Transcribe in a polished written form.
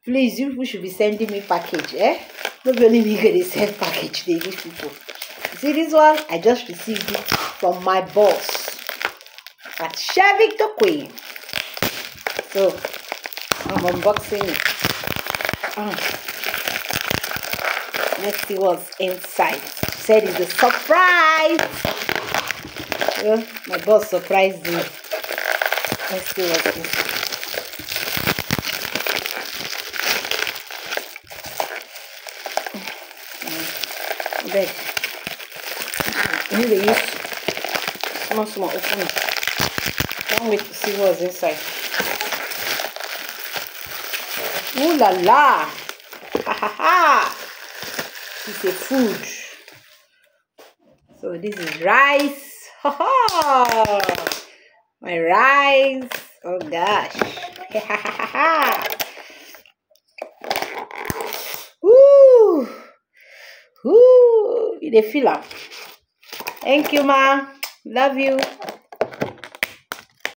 Please, you should be sending me package, eh? Not only me gonna send package, they give people. You see this one? I just received it from my boss at Shavik the Queen. So I'm unboxing it. Let's see what's inside. Said it's a surprise. My boss surprised me. Let's see what's inside. Bed. I need to use small open it. Can't wait to see what's inside. Ooh la la! Ha ha ha! It's a food. So this is rice. Ha ha! My rice. Oh gosh. Ha ha ha ha! Woo! Woo! You dey feel am. Thank you, ma. Love you.